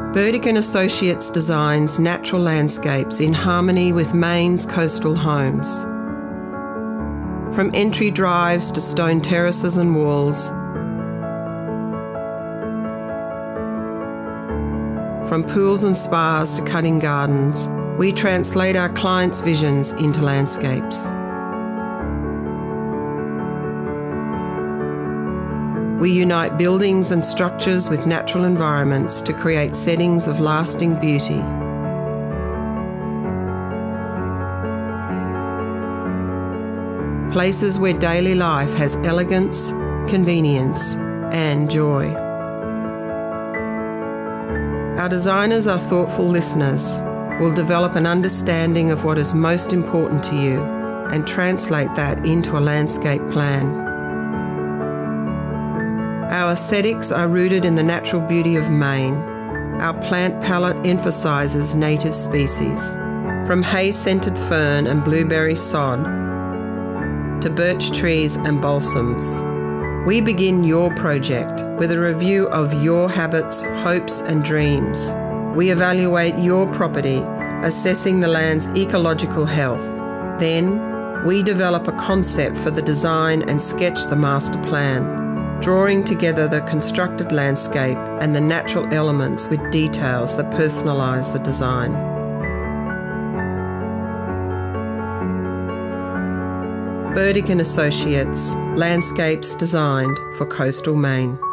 Burdick Associates designs natural landscapes in harmony with Maine's coastal homes. From entry drives to stone terraces and walls, from pools and spas to cutting gardens, we translate our clients' visions into landscapes. We unite buildings and structures with natural environments to create settings of lasting beauty. Places where daily life has elegance, convenience, and joy. Our designers are thoughtful listeners, will develop an understanding of what is most important to you and translate that into a landscape plan. Our aesthetics are rooted in the natural beauty of Maine. Our plant palette emphasises native species, from hay-scented fern and blueberry sod to birch trees and balsams. We begin your project with a review of your habits, hopes and dreams. We evaluate your property, assessing the land's ecological health. Then, we develop a concept for the design and sketch the master plan, drawing together the constructed landscape and the natural elements with details that personalise the design. Burdick Associates, landscapes designed for coastal Maine.